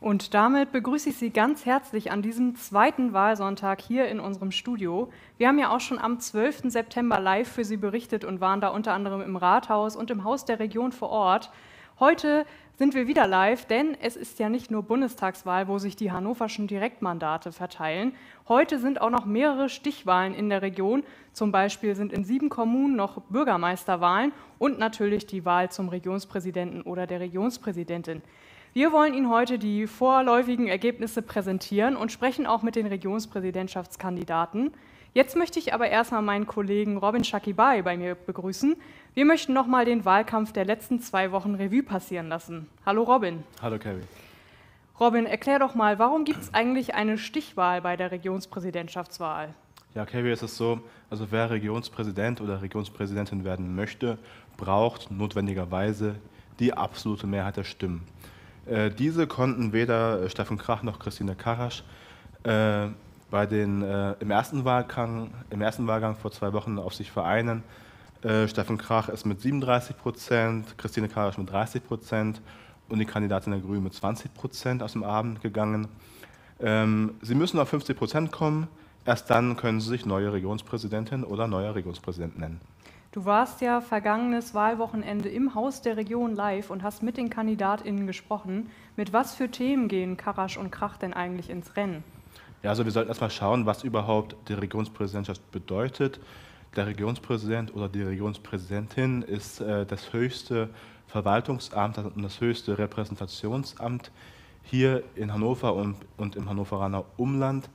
Und damit begrüße ich Sie ganz herzlich an diesem zweiten Wahlsonntag hier in unserem Studio. Wir haben ja auch schon am 12. September live für Sie berichtet und waren da unter anderem im Rathaus und im Haus der Region vor Ort. Heute sind wir wieder live, denn es ist ja nicht nur Bundestagswahl, wo sich die hannoverschen Direktmandate verteilen. Heute sind auch noch mehrere Stichwahlen in der Region. Zum Beispiel sind in 7 Kommunen noch Bürgermeisterwahlen und natürlich die Wahl zum Regionspräsidenten oder der Regionspräsidentin. Wir wollen Ihnen heute die vorläufigen Ergebnisse präsentieren und sprechen auch mit den Regionspräsidentschaftskandidaten. Jetzt möchte ich aber erstmal meinen Kollegen Robin Shakibai bei mir begrüßen. Wir möchten nochmal den Wahlkampf der letzten 2 Wochen Revue passieren lassen. Hallo Robin. Hallo Carrie. Robin, erklär doch mal, warum gibt es eigentlich eine Stichwahl bei der Regionspräsidentschaftswahl? Ja, Carrie, es ist so, also wer Regionspräsident oder Regionspräsidentin werden möchte, braucht notwendigerweise die absolute Mehrheit der Stimmen. Diese konnten weder Steffen Krach noch Christine Karasch im ersten Wahlgang vor 2 Wochen auf sich vereinen. Steffen Krach ist mit 37%, Christine Karasch mit 30% und die Kandidatin der Grünen mit 20% aus dem Abend gegangen. Sie müssen auf 50% kommen, erst dann können sie sich neue Regionspräsidentin oder neuer Regionspräsident nennen. Du warst ja vergangenes Wahlwochenende im Haus der Region live und hast mit den KandidatInnen gesprochen. Mit was für Themen gehen Karasch und Krach denn eigentlich ins Rennen? Ja, also wir sollten erstmal schauen, was überhaupt die Regionspräsidentschaft bedeutet. Der Regionspräsident oder die Regionspräsidentin ist das höchste Verwaltungsamt und das höchste Repräsentationsamt hier in Hannover und im Hannoveraner Umland.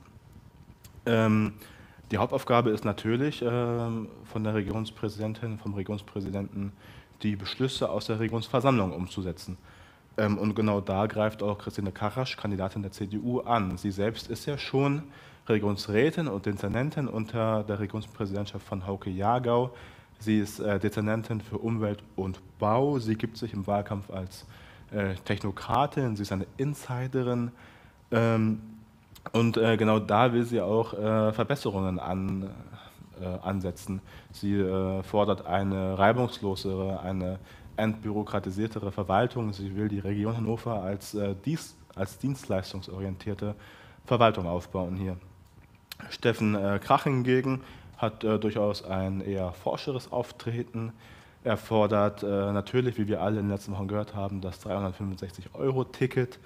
Die Hauptaufgabe ist natürlich von der Regionspräsidentin, vom Regionspräsidenten, die Beschlüsse aus der Regionsversammlung umzusetzen. Und genau da greift auch Christine Karasch, Kandidatin der CDU, an. Sie selbst ist ja schon Regionsrätin und Dezernentin unter der Regionspräsidentschaft von Hauke Jahrgau. Sie ist Dezernentin für Umwelt und Bau. Sie gibt sich im Wahlkampf als Technokratin, sie ist eine Insiderin. Und genau da will sie auch Verbesserungen ansetzen. Sie fordert eine reibungslosere, eine entbürokratisiertere Verwaltung. Sie will die Region Hannover als dienstleistungsorientierte Verwaltung aufbauen hier. Steffen Krach hingegen hat durchaus ein eher forscheres Auftreten. Er fordert natürlich, wie wir alle in den letzten Wochen gehört haben, das 365-Euro-Ticket.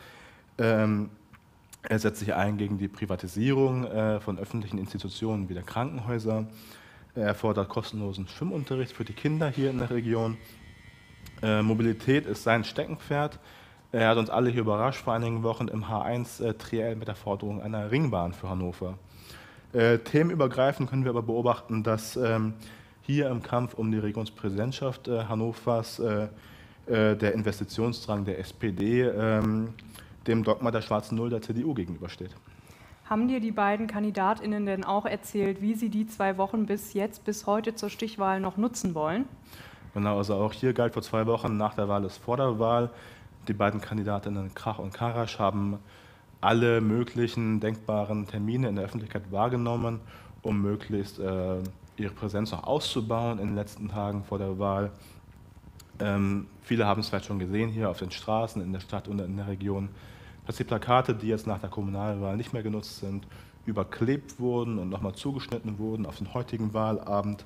Er setzt sich ein gegen die Privatisierung von öffentlichen Institutionen wie der Krankenhäuser. Er fordert kostenlosen Schwimmunterricht für die Kinder hier in der Region. Mobilität ist sein Steckenpferd. Er hat uns alle hier überrascht vor einigen Wochen im H1 Triell mit der Forderung einer Ringbahn für Hannover. Themenübergreifend können wir aber beobachten, dass hier im Kampf um die Regionspräsidentschaft Hannovers der Investitionsdrang der SPD dem Dogma der schwarzen Null der CDU gegenübersteht. Haben dir die beiden KandidatInnen denn auch erzählt, wie sie die 2 Wochen bis heute zur Stichwahl noch nutzen wollen? Genau, also auch hier galt vor 2 Wochen, nach der Wahl ist vor der Wahl. Die beiden Kandidatinnen Krach und Karasch haben alle möglichen denkbaren Termine in der Öffentlichkeit wahrgenommen, um möglichst ihre Präsenz noch auszubauen in den letzten Tagen vor der Wahl. Viele haben es vielleicht schon gesehen hier auf den Straßen in der Stadt und in der Region, dass die Plakate, die jetzt nach der Kommunalwahl nicht mehr genutzt sind, überklebt wurden und nochmal zugeschnitten wurden auf den heutigen Wahlabend.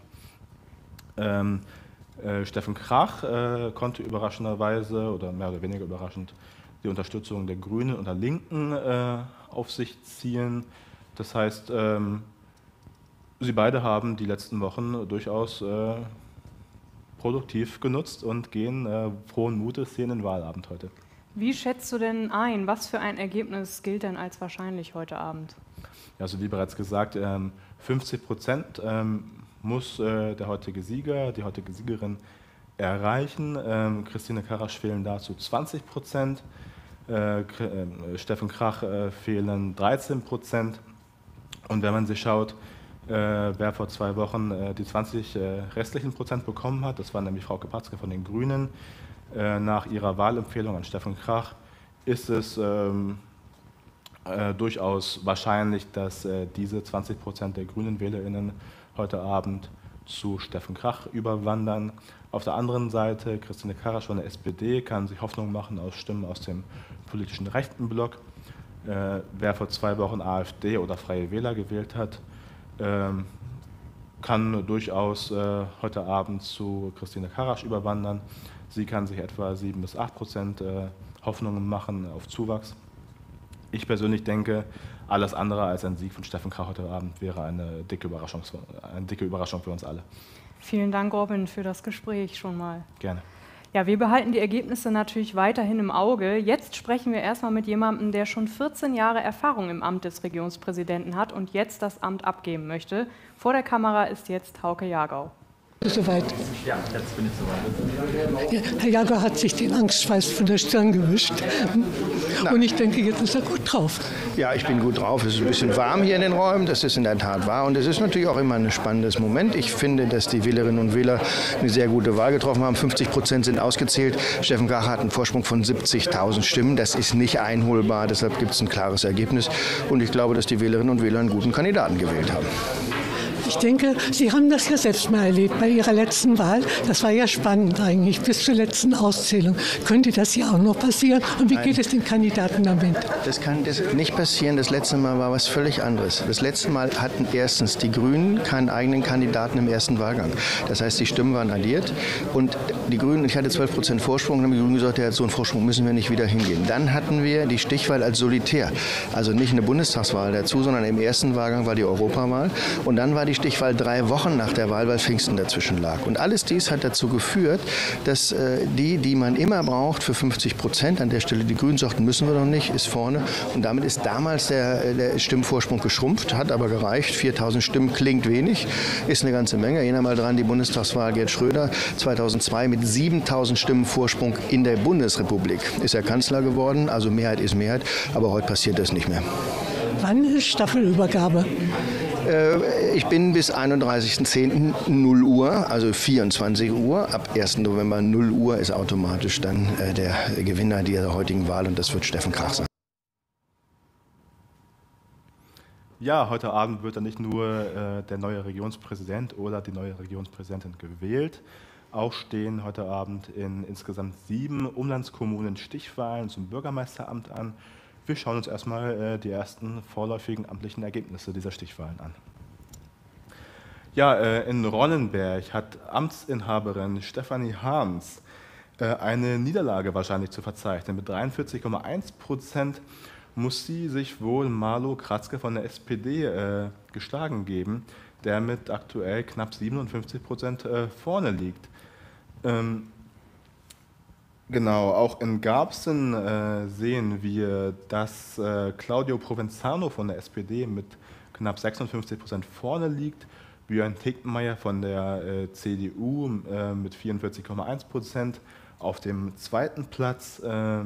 Steffen Krach konnte überraschenderweise oder mehr oder weniger überraschend die Unterstützung der Grünen und der Linken auf sich ziehen. Das heißt, sie beide haben die letzten Wochen durchaus produktiv genutzt und gehen frohen Mutes hier in den Wahlabend heute. Wie schätzt du denn ein, was für ein Ergebnis gilt denn als wahrscheinlich heute Abend? Ja, also wie bereits gesagt, 50% muss der heutige Sieger, die heutige Siegerin erreichen. Christine Karasch fehlen dazu 20%, Steffen Krach fehlen 13%. Und wenn man sich schaut, wer vor 2 Wochen die 20 restlichen Prozent bekommen hat, das war nämlich Frau Patzke von den Grünen, nach ihrer Wahlempfehlung an Steffen Krach, ist es durchaus wahrscheinlich, dass diese 20% der Grünen WählerInnen heute Abend zu Steffen Krach überwandern. Auf der anderen Seite, Christine Karasch von der SPD kann sich Hoffnung machen aus Stimmen aus dem politischen rechten Block. Wer vor 2 Wochen AfD oder Freie Wähler gewählt hat, kann durchaus heute Abend zu Christine Karasch überwandern. Sie kann sich etwa 7 bis 8% Hoffnungen machen auf Zuwachs. Ich persönlich denke, alles andere als ein Sieg von Steffen Krach heute Abend wäre eine dicke Überraschung für uns alle. Vielen Dank, Robin, für das Gespräch schon mal. Gerne. Ja, wir behalten die Ergebnisse natürlich weiterhin im Auge. Jetzt sprechen wir erstmal mit jemandem, der schon 14 Jahre Erfahrung im Amt des Regionspräsidenten hat und jetzt das Amt abgeben möchte. Vor der Kamera ist jetzt Hauke Jagau. Soweit. Ja, jetzt bin ich soweit. Ja, Herr Jagau hat sich den Angstschweiß von der Stirn gewischt. Und ich denke, jetzt ist er gut drauf. Ja, ich bin gut drauf. Es ist ein bisschen warm hier in den Räumen, das ist in der Tat wahr. Und es ist natürlich auch immer ein spannendes Moment. Ich finde, dass die Wählerinnen und Wähler eine sehr gute Wahl getroffen haben. 50% sind ausgezählt. Steffen Krach hat einen Vorsprung von 70.000 Stimmen. Das ist nicht einholbar, deshalb gibt es ein klares Ergebnis. Und ich glaube, dass die Wählerinnen und Wähler einen guten Kandidaten gewählt haben. Ich denke, Sie haben das ja selbst mal erlebt bei Ihrer letzten Wahl. Das war ja spannend eigentlich, bis zur letzten Auszählung. Könnte das hier auch noch passieren? Und wie geht es den Kandidaten damit? Das kann nicht passieren. Das letzte Mal war was völlig anderes. Das letzte Mal hatten erstens die Grünen keinen eigenen Kandidaten im ersten Wahlgang. Das heißt, die Stimmen waren addiert. Und die Grünen, ich hatte 12% Vorsprung, und haben die Grünen gesagt, ja, so einen Vorsprung müssen wir nicht wieder hingehen. Dann hatten wir die Stichwahl als solitär. Also nicht eine Bundestagswahl dazu, sondern im ersten Wahlgang war die Europawahl. Und dann war die Stichwahl 3 Wochen nach der Wahl, weil Pfingsten dazwischen lag. Und alles dies hat dazu geführt, dass die man immer braucht für 50%, an der Stelle die Grünen sagten, müssen wir doch nicht, ist vorne. Und damit ist damals der Stimmvorsprung geschrumpft, hat aber gereicht. 4.000 Stimmen klingt wenig, ist eine ganze Menge. Erinnern mal dran, die Bundestagswahl Gerd Schröder 2002 mit 7.000 Stimmen Vorsprung in der Bundesrepublik. Ist er Kanzler geworden, also Mehrheit ist Mehrheit, aber heute passiert das nicht mehr. Wann ist Staffelübergabe? Ich bin bis 31.10. 0 Uhr, also 24 Uhr. Ab 1. November 0 Uhr ist automatisch dann der Gewinner dieser heutigen Wahl und das wird Steffen Krach sein. Ja, heute Abend wird dann nicht nur der neue Regionspräsident oder die neue Regionspräsidentin gewählt. Auch stehen heute Abend in insgesamt 7 Umlandskommunen Stichwahlen zum Bürgermeisteramt an. Wir schauen uns erstmal die ersten vorläufigen amtlichen Ergebnisse dieser Stichwahlen an. Ja, in Ronnenberg hat Amtsinhaberin Stefanie Harms eine Niederlage wahrscheinlich zu verzeichnen. Mit 43,1% muss sie sich wohl Marlo Kratzke von der SPD geschlagen geben, der mit aktuell knapp 57% vorne liegt. Genau, auch in Garbsen sehen wir, dass Claudio Provenzano von der SPD mit knapp 56% vorne liegt, Björn Tegtmeier von der CDU mit 44,1% auf dem zweiten Platz.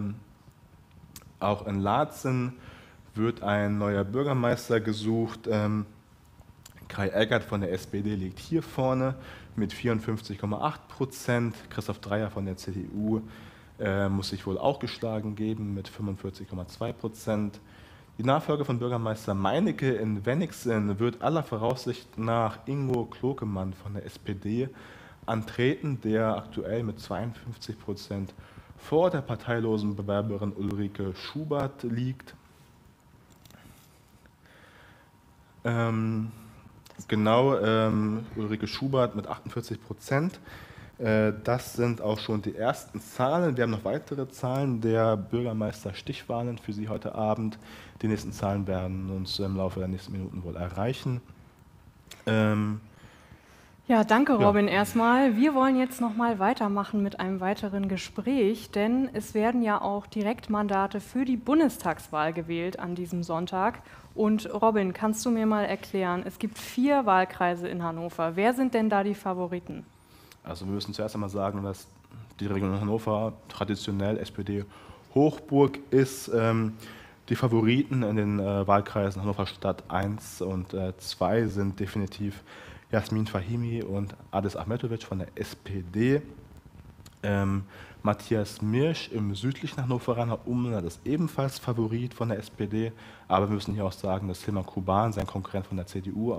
Auch in Laatzen wird ein neuer Bürgermeister gesucht. Kai Eggert von der SPD liegt hier vorne mit 54,8%. Christoph Dreyer von der CDU muss sich wohl auch geschlagen geben mit 45,2%. Die Nachfolge von Bürgermeister Meinecke in Wenigsen wird aller Voraussicht nach Ingo Klokemann von der SPD antreten, der aktuell mit 52% vor der parteilosen Bewerberin Ulrike Schubert liegt. Ulrike Schubert mit 48%. Das sind auch schon die ersten Zahlen. Wir haben noch weitere Zahlen der Bürgermeister-Stichwahlen für Sie heute Abend. Die nächsten Zahlen werden uns im Laufe der nächsten Minuten wohl erreichen. Ja, danke Robin erstmal. Wir wollen jetzt noch mal weitermachen mit einem weiteren Gespräch, denn es werden ja auch Direktmandate für die Bundestagswahl gewählt an diesem Sonntag. Und Robin, kannst du mir mal erklären, es gibt 4 Wahlkreise in Hannover. Wer sind denn da die Favoriten? Also wir müssen zuerst einmal sagen, dass die Region Hannover traditionell SPD-Hochburg ist. Die Favoriten in den Wahlkreisen Hannover Stadt 1 und 2 sind definitiv Jasmin Fahimi und Adis Ahmetovic von der SPD. Matthias Mirsch im südlichen Hannoveraner Umland ist ebenfalls Favorit von der SPD, aber wir müssen hier auch sagen, dass Tilman Kuban, sein Konkurrent von der CDU, auch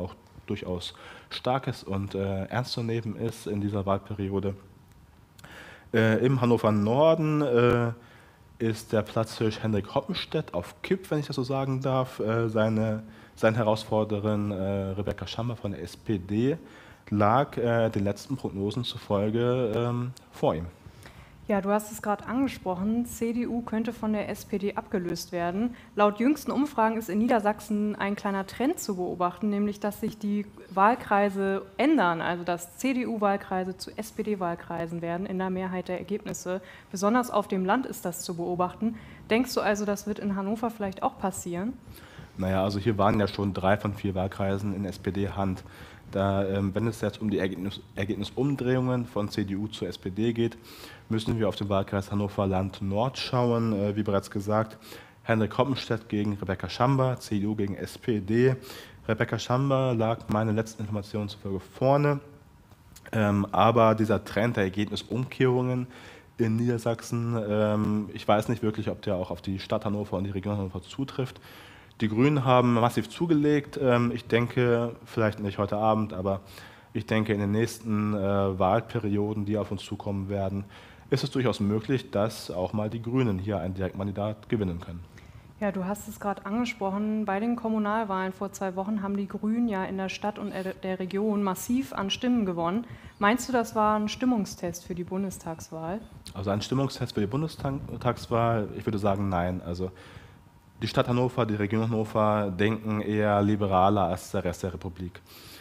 durchaus starkes und ernst zu nehmen ist in dieser Wahlperiode. Im Hannover Norden ist der Platzhirsch Hendrik Hoppenstedt auf Kipp, wenn ich das so sagen darf. Seine Herausforderin Rebecca Schamber von der SPD lag den letzten Prognosen zufolge vor ihm. Ja, du hast es gerade angesprochen, CDU könnte von der SPD abgelöst werden. Laut jüngsten Umfragen ist in Niedersachsen ein kleiner Trend zu beobachten, nämlich dass sich die Wahlkreise ändern, also dass CDU-Wahlkreise zu SPD-Wahlkreisen werden in der Mehrheit der Ergebnisse. Besonders auf dem Land ist das zu beobachten. Denkst du also, das wird in Hannover vielleicht auch passieren? Naja, also hier waren ja schon 3 von 4 Wahlkreisen in SPD-Hand. Wenn es jetzt um die Ergebnisumdrehungen von CDU zur SPD geht, müssen wir auf den Wahlkreis Hannover-Land-Nord schauen. Wie bereits gesagt, Hendrik Hoppenstedt gegen Rebecca Schamber, CDU gegen SPD. Rebecca Schamber lag meiner letzten Informationen zufolge vorne, aber dieser Trend der Ergebnisumkehrungen in Niedersachsen, ich weiß nicht wirklich, ob der auch auf die Stadt Hannover und die Region Hannover zutrifft. Die Grünen haben massiv zugelegt. Ich denke, vielleicht nicht heute Abend, aber ich denke, in den nächsten Wahlperioden, die auf uns zukommen werden, ist es durchaus möglich, dass auch mal die Grünen hier ein Direktmandat gewinnen können. Ja, du hast es gerade angesprochen. Bei den Kommunalwahlen vor 2 Wochen haben die Grünen ja in der Stadt und der Region massiv an Stimmen gewonnen. Meinst du, das war ein Stimmungstest für die Bundestagswahl? Also ein Stimmungstest für die Bundestagswahl? Ich würde sagen, nein. Also die Stadt Hannover, die Region Hannover denken eher liberaler als der Rest der Republik.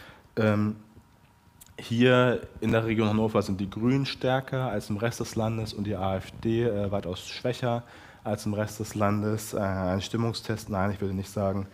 Hier in der Region Hannover sind die Grünen stärker als im Rest des Landes und die AfD weitaus schwächer als im Rest des Landes. Ein Stimmungstest, nein, ich würde nicht sagen.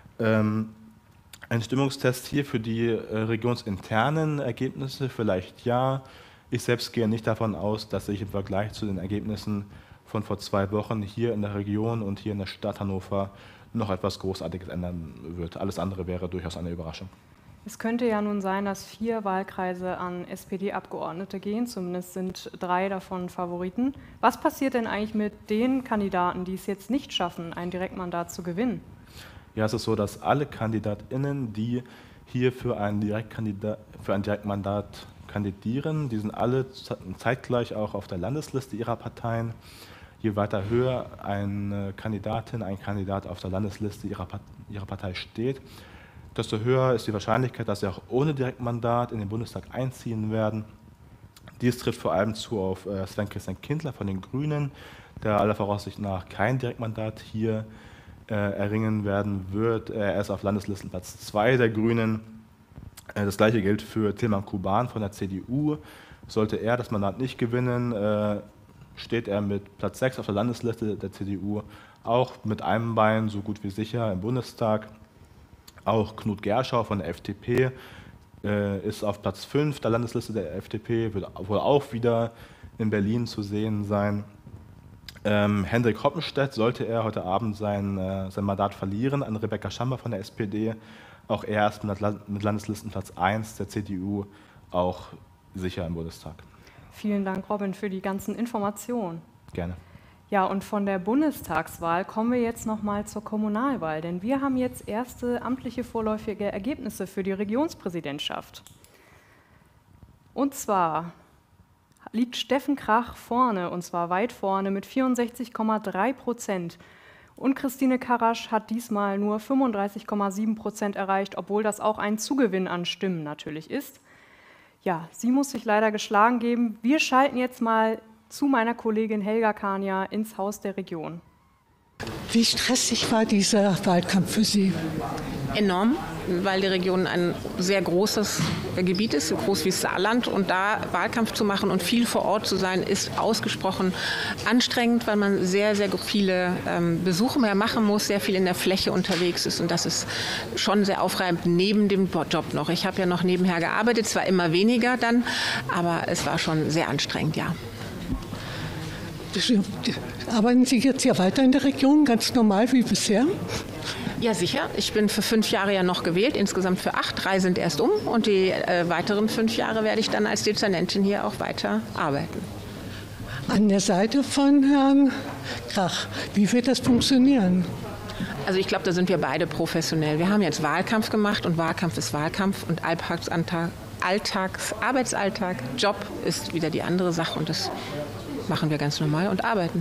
Ein Stimmungstest hier für die regionsinternen Ergebnisse vielleicht ja. Ich selbst gehe nicht davon aus, dass sich im Vergleich zu den Ergebnissen von vor 2 Wochen hier in der Region und hier in der Stadt Hannover noch etwas Großartiges ändern wird. Alles andere wäre durchaus eine Überraschung. Es könnte ja nun sein, dass 4 Wahlkreise an SPD-Abgeordnete gehen, zumindest sind 3 davon Favoriten. Was passiert denn eigentlich mit den Kandidaten, die es jetzt nicht schaffen, ein Direktmandat zu gewinnen? Ja, es ist so, dass alle KandidatInnen, die hier für ein Direktmandat kandidieren, die sind alle zeitgleich auch auf der Landesliste ihrer Parteien. Je weiter höher eine Kandidatin, ein Kandidat auf der Landesliste ihrer Partei steht, desto höher ist die Wahrscheinlichkeit, dass sie auch ohne Direktmandat in den Bundestag einziehen werden. Dies trifft vor allem zu auf Sven-Christian Kindler von den Grünen, der aller Voraussicht nach kein Direktmandat hier erringen werden wird. Er ist auf Landeslistenplatz 2 der Grünen. Das gleiche gilt für Tilman Kuban von der CDU. Sollte er das Mandat nicht gewinnen, steht er mit Platz 6 auf der Landesliste der CDU auch mit einem Bein so gut wie sicher im Bundestag. Auch Knut Gerschau von der FDP ist auf Platz 5 der Landesliste der FDP, wird wohl auch wieder in Berlin zu sehen sein. Hendrik Hoppenstedt, sollte er heute Abend sein Mandat verlieren an Rebecca Schamber von der SPD, auch er ist mit Landeslistenplatz 1 der CDU auch sicher im Bundestag. Vielen Dank, Robin, für die ganzen Informationen. Gerne. Ja, und von der Bundestagswahl kommen wir jetzt noch mal zur Kommunalwahl, denn wir haben jetzt erste amtliche vorläufige Ergebnisse für die Regionspräsidentschaft. Und zwar liegt Steffen Krach vorne, und zwar weit vorne mit 64,3%. Und Christine Karasch hat diesmal nur 35,7% erreicht, obwohl das auch ein Zugewinn an Stimmen natürlich ist. Ja, sie muss sich leider geschlagen geben. Wir schalten jetzt mal zu meiner Kollegin Helga Kania ins Haus der Region. Wie stressig war dieser Wahlkampf für Sie? Enorm, weil die Region ein sehr großes Gebiet ist, so groß wie Saarland. Und da Wahlkampf zu machen und viel vor Ort zu sein, ist ausgesprochen anstrengend, weil man sehr, sehr viele Besuche mehr machen muss, sehr viel in der Fläche unterwegs ist. Und das ist schon sehr aufreibend neben dem Job noch. Ich habe ja noch nebenher gearbeitet, zwar immer weniger dann, aber es war schon sehr anstrengend, ja. Arbeiten Sie jetzt ja weiter in der Region, ganz normal wie bisher? Ja, sicher. Ich bin für 5 Jahre ja noch gewählt, insgesamt für 8. 3 sind erst und die weiteren 5 Jahre werde ich dann als Dezernentin hier auch weiter arbeiten. An der Seite von Herrn Krach, wie wird das funktionieren? Also ich glaube, da sind wir beide professionell. Wir haben jetzt Wahlkampf gemacht und Wahlkampf ist Wahlkampf und Arbeitsalltag, Job ist wieder die andere Sache und das machen wir ganz normal und arbeiten.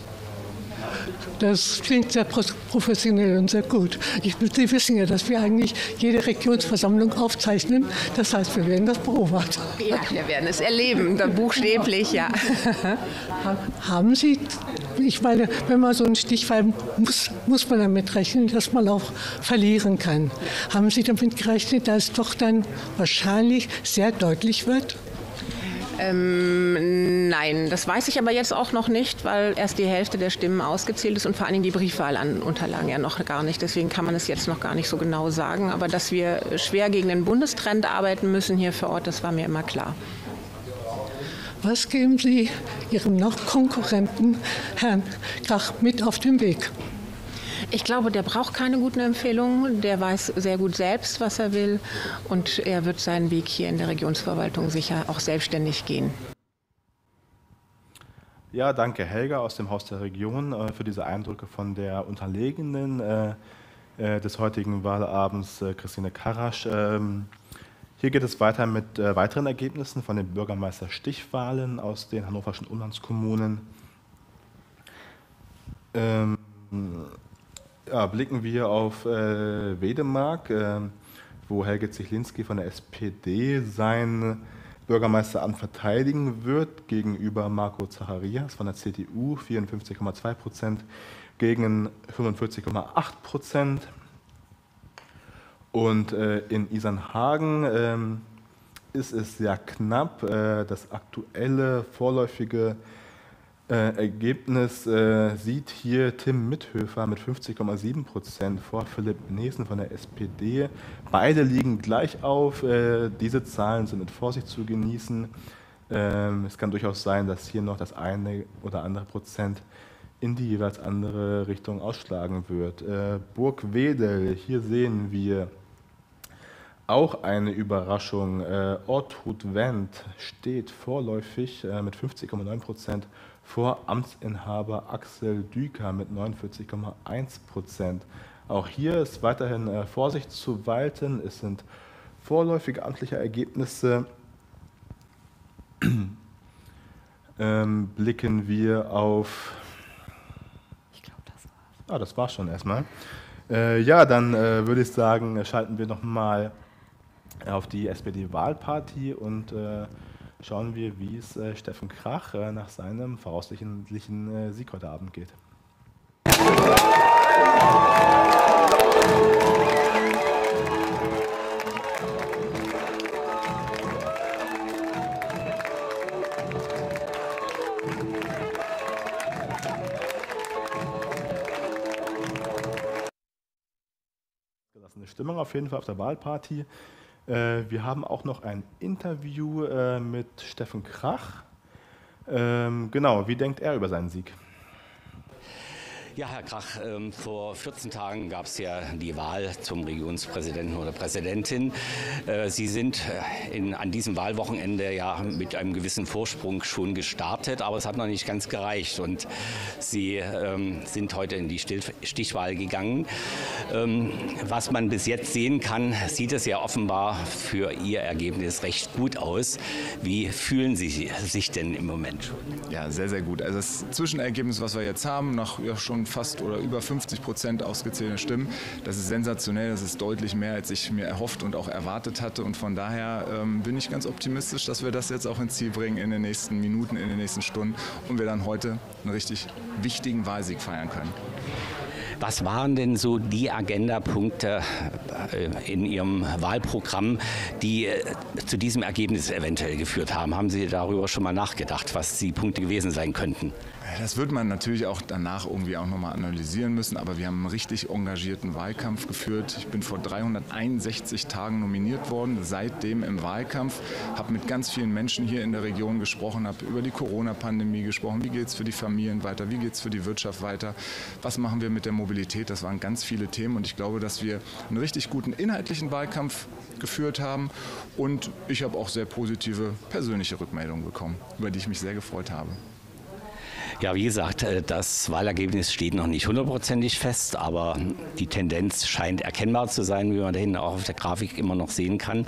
Das klingt sehr professionell und sehr gut. Sie wissen ja, dass wir eigentlich jede Regionsversammlung aufzeichnen. Das heißt, wir werden das beobachten. Ja, wir werden es erleben, buchstäblich, ja. Haben Sie, ich meine, wenn man so einen Stichwahl muss man damit rechnen, dass man auch verlieren kann. Haben Sie damit gerechnet, dass es doch dann wahrscheinlich sehr deutlich wird? Nein, das weiß ich aber jetzt auch noch nicht, weil erst die Hälfte der Stimmen ausgezählt ist und vor allen Dingen die Briefwahlunterlagen ja noch gar nicht. Deswegen kann man es jetzt noch gar nicht so genau sagen. Aber dass wir schwer gegen den Bundestrend arbeiten müssen hier vor Ort, das war mir immer klar. Was geben Sie Ihrem Konkurrenten, Herrn Krach, mit auf den Weg? Ich glaube, der braucht keine guten Empfehlungen. Der weiß sehr gut selbst, was er will. Und er wird seinen Weg hier in der Regionsverwaltung sicher auch selbstständig gehen. Ja, danke Helga aus dem Haus der Region für diese Eindrücke von der Unterlegenen des heutigen Wahlabends, Christine Karasch. Hier geht es weiter mit weiteren Ergebnissen von den Bürgermeister-Stichwahlen aus den hannoverschen Umlandskommunen. Ja, blicken wir auf Wedemark, wo Helge Zichlinski von der SPD seinen Bürgermeisteramt verteidigen wird, gegenüber Marco Zacharias von der CDU, 54,2% gegen 45,8%. Und in Isernhagen ist es sehr knapp. Das aktuelle vorläufige Ergebnis sieht hier Tim Mithöfer mit 50,7% vor Philipp Nesen von der SPD. Beide liegen gleich auf. Diese Zahlen sind mit Vorsicht zu genießen. Es kann durchaus sein, dass hier noch das eine oder andere Prozent in die jeweils andere Richtung ausschlagen wird. Burgwedel, hier sehen wir auch eine Überraschung. Ortrud Wendt steht vorläufig mit 50,9% vor Amtsinhaber Axel Düker mit 49,1%. Auch hier ist weiterhin Vorsicht zu walten. Es sind vorläufige amtliche Ergebnisse. Blicken wir auf... Ich glaube, das war's. Das war's schon erstmal. Ja, dann würde ich sagen, schalten wir nochmal auf die SPD-Wahlparty und schauen wir, wie es Steffen Krach nach seinem voraussichtlichen Sieg heute Abend geht. Gelassene Stimmung auf jeden Fall auf der Wahlparty. Wir haben auch noch ein Interview mit Steffen Krach. Genau, wie denkt er über seinen Sieg? Ja, Herr Krach, vor 14 Tagen gab es ja die Wahl zum Regionspräsidenten oder Präsidentin. Sie sind an diesem Wahlwochenende ja mit einem gewissen Vorsprung schon gestartet, aber es hat noch nicht ganz gereicht. Und Sie sind heute in die Stichwahl gegangen. Was man bis jetzt sehen kann, sieht es ja offenbar für Ihr Ergebnis recht gut aus. Wie fühlen Sie sich denn im Moment? Ja, sehr, sehr gut. Also das Zwischenergebnis, was wir jetzt haben, nach schon fast oder über 50% ausgezählte Stimmen, das ist sensationell, das ist deutlich mehr, als ich mir erhofft und auch erwartet hatte. Und von daher bin ich ganz optimistisch, dass wir das jetzt auch ins Ziel bringen in den nächsten Minuten, in den nächsten Stunden und wir dann heute einen richtig wichtigen Wahlsieg feiern können. Was waren denn so die Agendapunkte in Ihrem Wahlprogramm, die zu diesem Ergebnis eventuell geführt haben? Haben Sie darüber schon mal nachgedacht, was die Punkte gewesen sein könnten? Das wird man natürlich auch danach irgendwie auch nochmal analysieren müssen, aber wir haben einen richtig engagierten Wahlkampf geführt. Ich bin vor 361 Tagen nominiert worden, seitdem im Wahlkampf, habe mit ganz vielen Menschen hier in der Region gesprochen, habe über die Corona-Pandemie gesprochen, wie geht es für die Familien weiter, wie geht es für die Wirtschaft weiter, was machen wir mit der Mobilität, das waren ganz viele Themen und ich glaube, dass wir einen richtig guten inhaltlichen Wahlkampf geführt haben und ich habe auch sehr positive persönliche Rückmeldungen bekommen, über die ich mich sehr gefreut habe. Ja, wie gesagt, das Wahlergebnis steht noch nicht hundertprozentig fest, aber die Tendenz scheint erkennbar zu sein, wie man da hinten auch auf der Grafik immer noch sehen kann.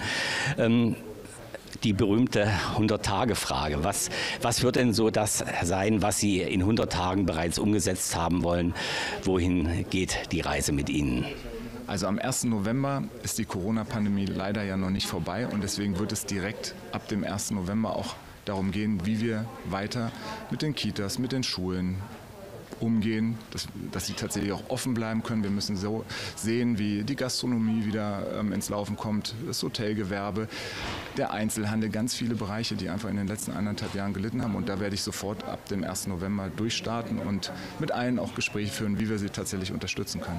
Die berühmte 100-Tage-Frage. Was wird denn so das sein, was Sie in 100 Tagen bereits umgesetzt haben wollen? Wohin geht die Reise mit Ihnen? Also am 1. November ist die Corona-Pandemie leider ja noch nicht vorbei und deswegen wird es direkt ab dem 1. November auch darum gehen, wie wir weiter mit den Kitas, mit den Schulen umgehen, dass sie tatsächlich auch offen bleiben können. Wir müssen so sehen, wie die Gastronomie wieder ins Laufen kommt, das Hotelgewerbe, der Einzelhandel, ganz viele Bereiche, die einfach in den letzten 1,5 Jahren gelitten haben. Und da werde ich sofort ab dem 1. November durchstarten und mit allen auch Gespräche führen, wie wir sie tatsächlich unterstützen können.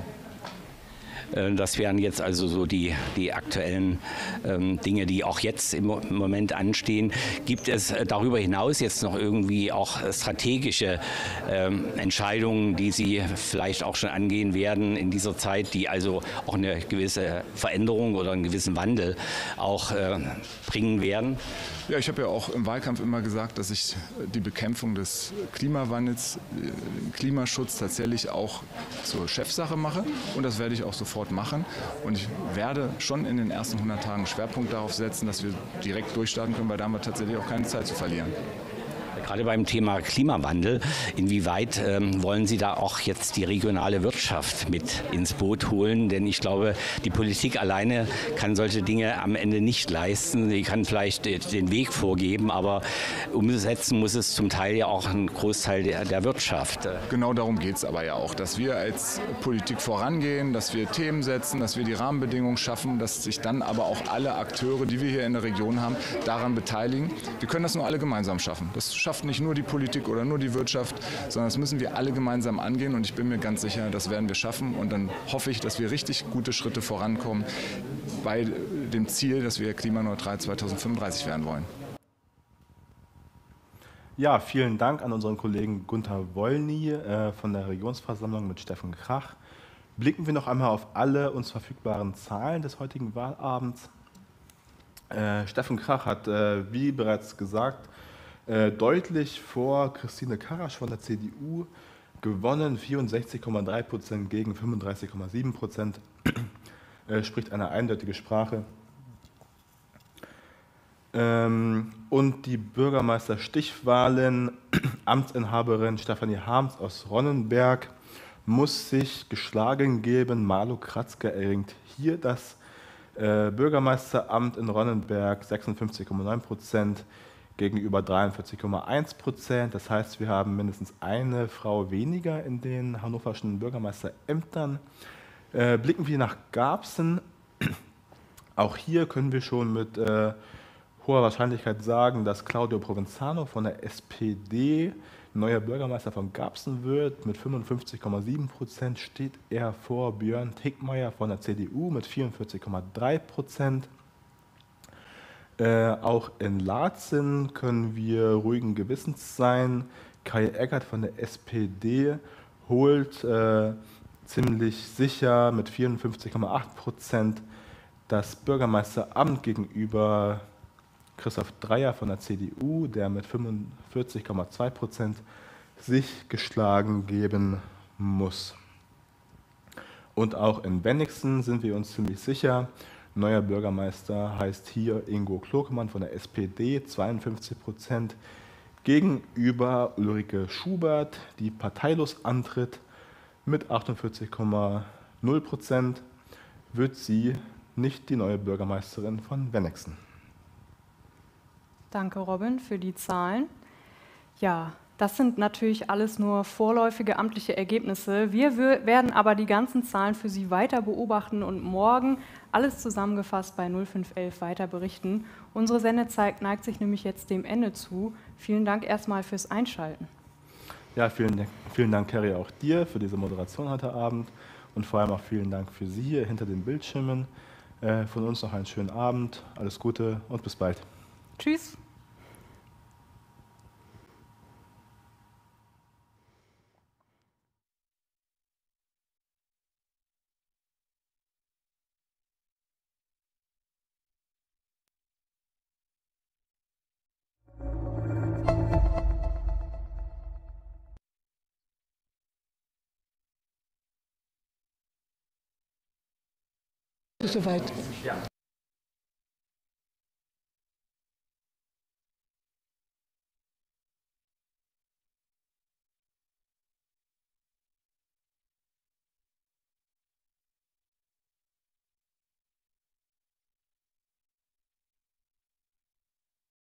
Das wären jetzt also so die aktuellen Dinge, die auch jetzt im Moment anstehen. Gibt es darüber hinaus jetzt noch irgendwie auch strategische Entscheidungen, die Sie vielleicht auch schon angehen werden in dieser Zeit, die also auch eine gewisse Veränderung oder einen gewissen Wandel auch bringen werden? Ja, ich habe ja auch im Wahlkampf immer gesagt, dass ich die Bekämpfung des Klimawandels, Klimaschutz tatsächlich auch zur Chefsache mache und das werde ich auch sofort machen und ich werde schon in den ersten 100 Tagen Schwerpunkt darauf setzen, dass wir direkt durchstarten können, weil da haben wir tatsächlich auch keine Zeit zu verlieren. Gerade beim Thema Klimawandel, inwieweit wollen Sie da auch jetzt die regionale Wirtschaft mit ins Boot holen? Denn ich glaube, die Politik alleine kann solche Dinge am Ende nicht leisten. Sie kann vielleicht den Weg vorgeben, aber umsetzen muss es zum Teil ja auch ein Großteil der Wirtschaft. Genau darum geht es aber ja auch, dass wir als Politik vorangehen, dass wir Themen setzen, dass wir die Rahmenbedingungen schaffen, dass sich dann aber auch alle Akteure, die wir hier in der Region haben, daran beteiligen. Wir können das nur alle gemeinsam schaffen. Das schafft nicht nur die Politik oder nur die Wirtschaft, sondern das müssen wir alle gemeinsam angehen und ich bin mir ganz sicher, das werden wir schaffen und dann hoffe ich, dass wir richtig gute Schritte vorankommen bei dem Ziel, dass wir klimaneutral 2035 werden wollen. Ja, vielen Dank an unseren Kollegen Gunther Wollny von der Regionsversammlung mit Steffen Krach. Blicken wir noch einmal auf alle uns verfügbaren Zahlen des heutigen Wahlabends. Steffen Krach hat, wie bereits gesagt, deutlich vor Christine Karasch von der CDU gewonnen, 64,3% gegen 35,7%, spricht eine eindeutige Sprache. Und die Bürgermeisterstichwahlen, Amtsinhaberin Stefanie Harms aus Ronnenberg muss sich geschlagen geben. Malu Kratzke erringt hier das Bürgermeisteramt in Ronnenberg, 56,9% gegenüber 43,1%. Das heißt, wir haben mindestens eine Frau weniger in den hannoverschen Bürgermeisterämtern. Blicken wir nach Garbsen. Auch hier können wir schon mit hoher Wahrscheinlichkeit sagen, dass Claudio Provenzano von der SPD neuer Bürgermeister von Garbsen wird. Mit 55,7% steht er vor Björn Tickmeyer von der CDU mit 44,3%. Auch in Laatzen können wir ruhigen Gewissens sein. Kai Eggert von der SPD holt ziemlich sicher mit 54,8% das Bürgermeisteramt gegenüber Christoph Dreyer von der CDU, der mit 45,2% sich geschlagen geben muss. Und auch in Bennigsen sind wir uns ziemlich sicher. Neuer Bürgermeister heißt hier Ingo Klokemann von der SPD, 52% gegenüber Ulrike Schubert, die parteilos antritt, mit 48,0% wird sie nicht die neue Bürgermeisterin von Bennigsen. Danke, Robin, für die Zahlen. Ja, das sind natürlich alles nur vorläufige amtliche Ergebnisse. Wir werden aber die ganzen Zahlen für Sie weiter beobachten und morgen alles zusammengefasst bei 0511 weiter berichten. Unsere Sendezeit neigt sich nämlich jetzt dem Ende zu. Vielen Dank erstmal fürs Einschalten. Ja, vielen Dank, Kerry, auch dir für diese Moderation heute Abend und vor allem auch vielen Dank für Sie hier hinter den Bildschirmen. Von uns noch einen schönen Abend, alles Gute und bis bald. Tschüss. Soweit.